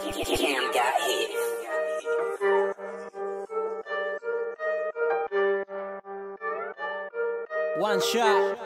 Cam got hit. One shot.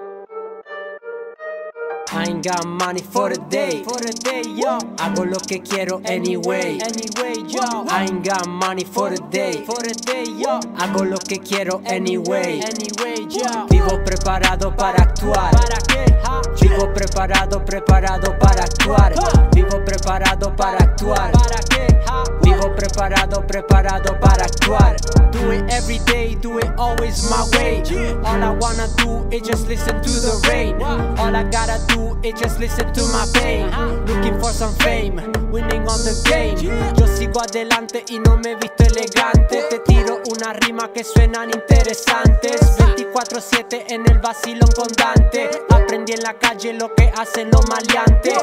I ain't got money for the day, yo. Hago lo que quiero anyway, yo. I ain't got money for the day, yo. Hago lo que quiero anyway, yo. Vivo preparado para actuar. ¿Para qué? Vivo preparado para actuar. Vivo preparado para actuar. ¿Para qué? Vivo preparado para actuar. Do it every day, do it always my way. All I wanna do is just listen to the rain. All I gotta do is just listen to my pain. Looking for some fame, winning on the game. Yo sigo adelante y no me visto elegante. Te tiro una rima que suenan interesantes. 24/7 en el vacilón con Dante. Aprendí en la calle lo que hacen los maleantes.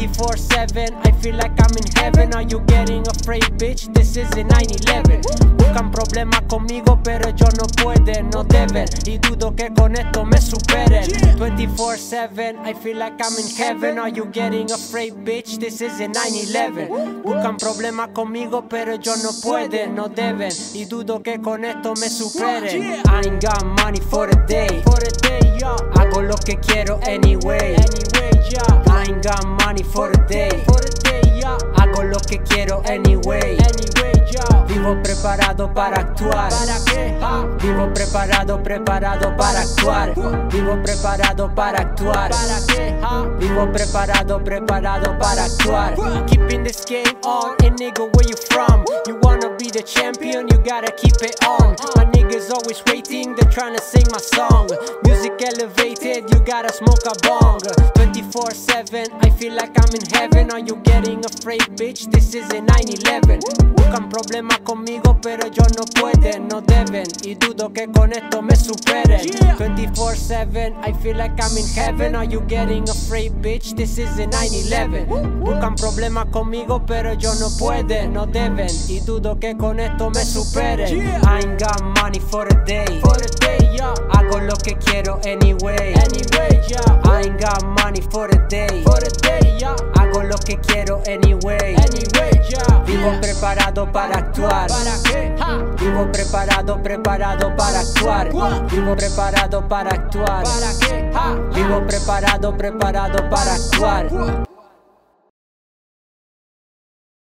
24/7, I feel like I'm in heaven. Are you getting afraid, bitch? This is a 9/11. Buscan problemas conmigo, pero yo no pueden, no deben. Y dudo que con esto me superen. 24/7, I feel like I'm in heaven. Are you getting afraid, bitch? This is a 9/11. Buscan problemas conmigo, pero yo no pueden, no deben. Y dudo que con esto me superen. I ain't got money for the day, yo. Hago lo que quiero anyway, yo. I ain't got money for the day, yo. Hago lo que quiero anyway, yo. Vivo preparado para actuar. ¿Para qué? Vivo preparado para actuar. Vivo preparado para actuar. ¿Para qué? Vivo preparado para actuar. Keeping this game on, and nigga, where you from? You wanna be the champion, you gotta keep it on. My niggas always waiting, they're trying to sing my song. Music elevated, you gotta smoke a bong. 24/7, I feel like I'm in heaven. Are you getting afraid, bitch? This is a 9/11. Buscan problemas conmigo, pero yo no pueden, no deben. Y dudo que con esto me superen. 24/7, I feel like I'm in heaven. Are you getting afraid, bitch? This is a 9/11. Buscan problemas conmigo, pero yo no pueden, no deben. Y dudo que con esto me superen. I ain't got money for the day, yo. Hago lo que quiero anyway, yo. I ain't got money for the day, yo. Hago lo que quiero anyway, yo. Vivo preparado para actuar. ¿Para qué? Vivo preparado para actuar. Vivo preparado para actuar. ¿Para qué? Vivo preparado para actuar.